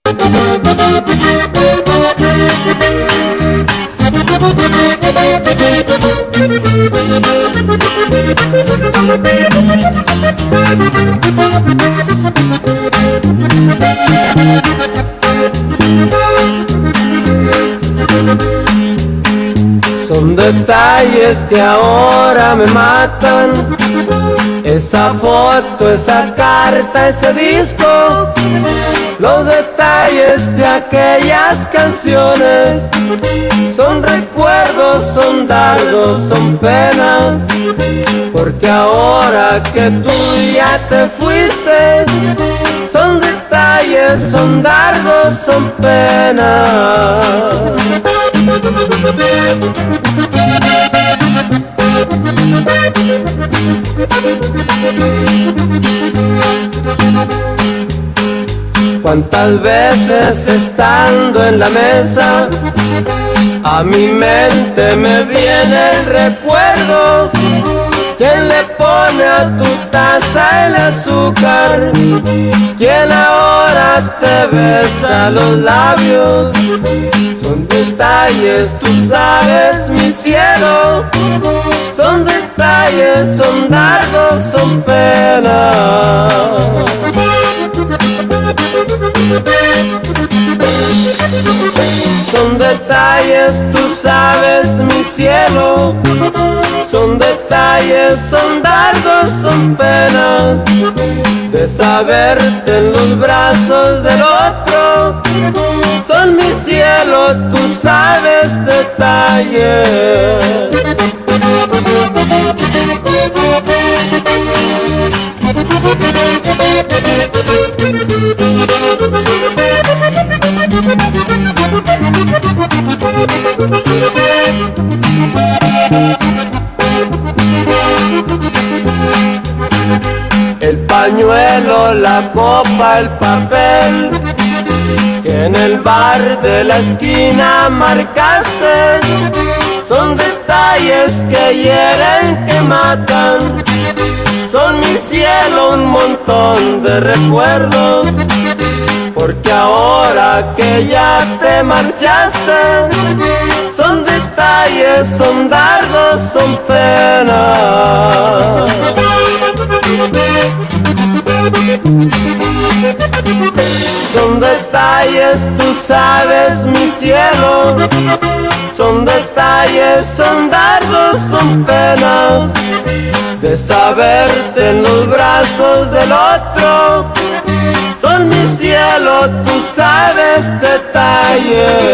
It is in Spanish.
Son detalles que ahora me matan. Esa foto, esa carta, ese disco, los detalles de aquellas canciones. Son recuerdos, son dardos, son penas, porque ahora que tú ya te fuiste, son detalles, son dardos, son penas. Cuántas veces estando en la mesa a mi mente me viene el recuerdo. ¿Quién le pone a tu taza el azúcar? ¿Quién ahora te besa los labios? Son detalles, tú sabes, mi cielo. Son detalles, son dardos, son penas. Son detalles, tú sabes, mi cielo. Son detalles, son dardos, son penas, de saberte en los brazos del otro. Son mi cielo, tú sabes, detalles. El pañuelo, la copa, el papel que en el bar de la esquina marcaste, son detalles que hieren, que matan. Son mi cielo, un montón de recuerdos, porque ahora que ya te marchaste, son detalles, son dardos, son penas. Son detalles, tú sabes, mi cielo. Son detalles, son dardos, son penas, de saberte en los brazos del otro. Son mi cielo, tú sabes, detalles.